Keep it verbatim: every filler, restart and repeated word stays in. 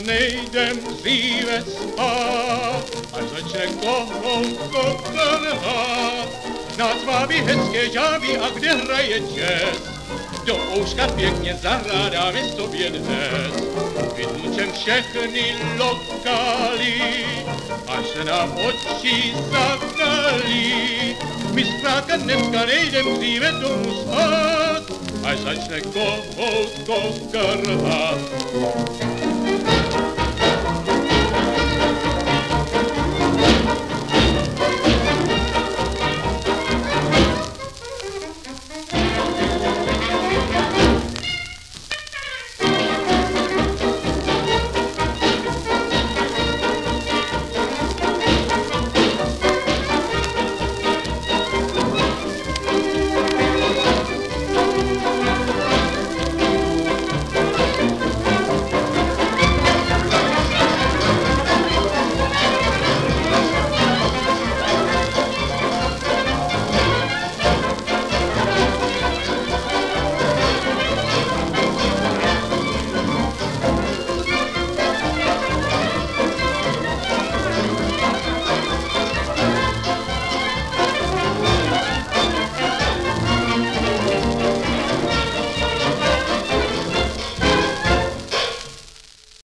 nejdem dříve spát, až začne kohout kotrhat. Nás baví hezké žáby a kde hraje jazz, do ouška pěkně zahrádáme sobě dnes. Vytlučem všechny lokály, až se nám oči zakalí. My zkrátka dneska nejdem dříve domů spát, až začne kohout kokrhat.